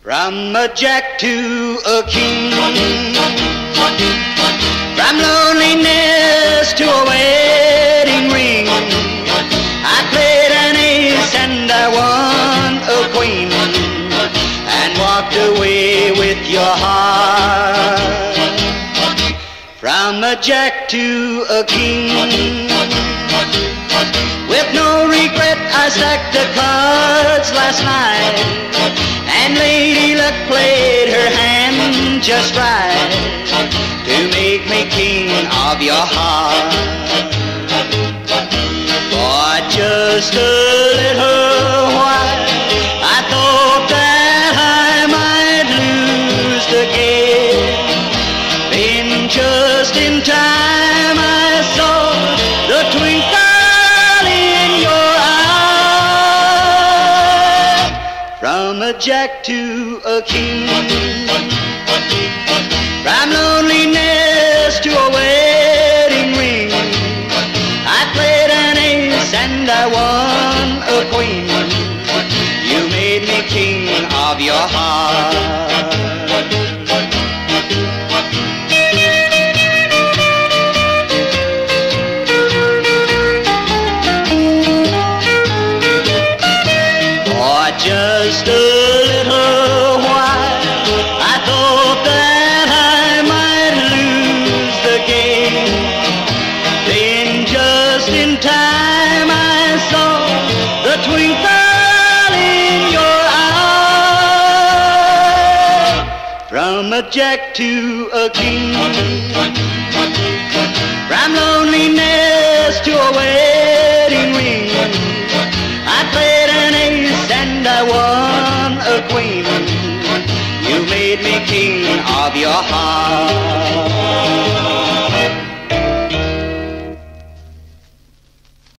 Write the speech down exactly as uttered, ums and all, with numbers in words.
From a jack to a king, from loneliness to a wedding ring, I played an ace and I won a queen, and walked away with your heart. From a jack to a king, with no regret I stacked the cards last night, and Lady Luck played her hand just right to make me king of your heart. For just a little while I thought that I might lose the game. Then just in time I saw the twinkle in your eye. From a jack to a king, from loneliness to a wedding ring, I played an ace and I won a queen. You made me king of your heart. For just a little while I thought that I might lose the game. Then just in time I saw the twinkle in your eye. From a jack to a king, from loneliness to a wedding ring, I played an ace and I won a queen. You made me king of your heart.